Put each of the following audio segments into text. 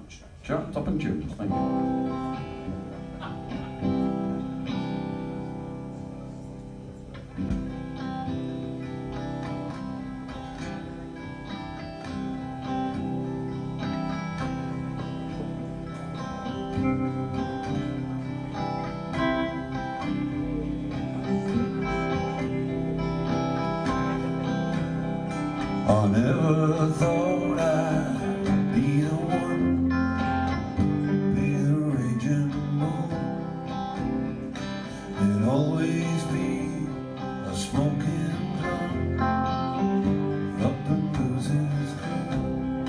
chart-topping tunes. Thank you. I never thought I'd be the one, be the raging moon. It'd always be a smoking gun up in Boozy's club.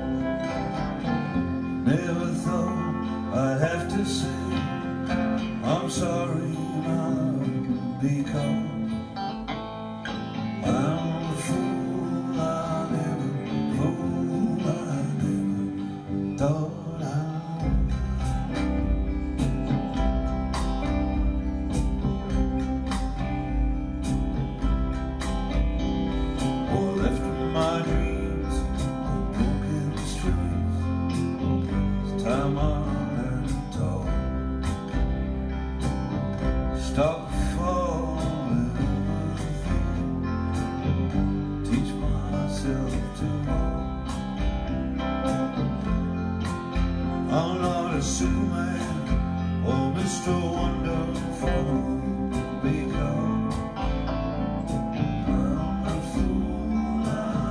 Never thought I'd have to say I'm sorry, my love, because I'm the fool. Stop falling everything, teach myself to walk. I'm not a Superman or Mr. Wonderful, because I'm a fool.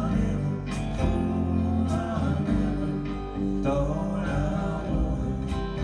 I never thought I was.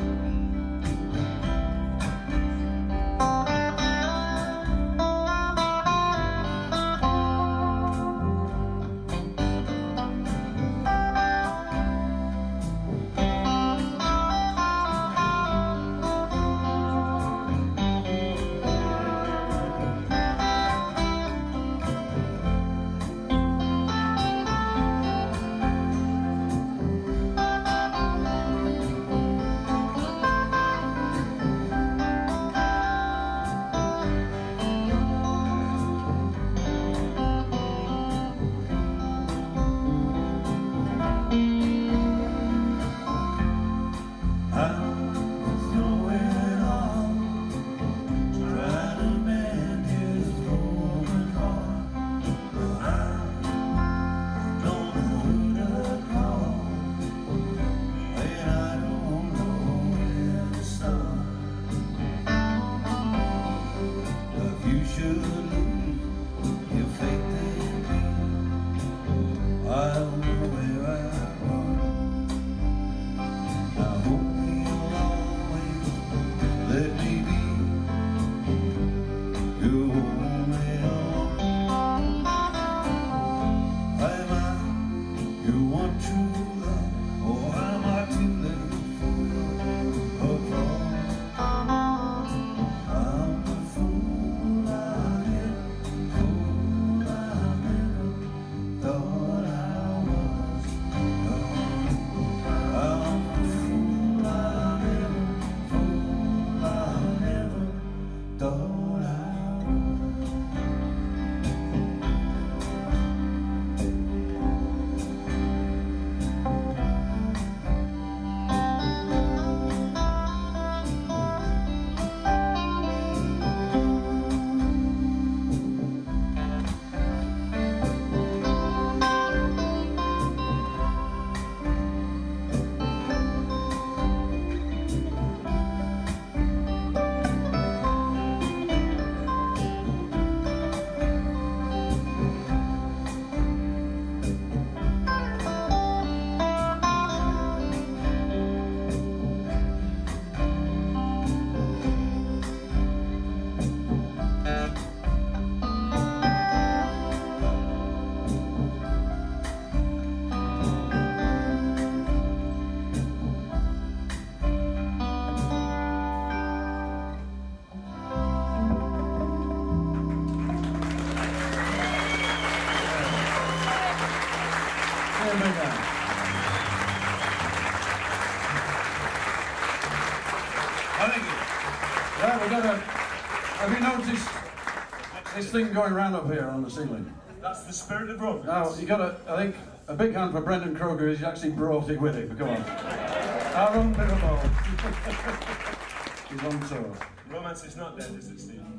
Have you noticed this thing going round up here on the ceiling? That's the spirit of rock. Now, you got I think, a big hand for Brendan Croker, who's actually brought it with him. Come on. Aaron Bicknell. He's on tour. Romance is not dead, is it, Steve?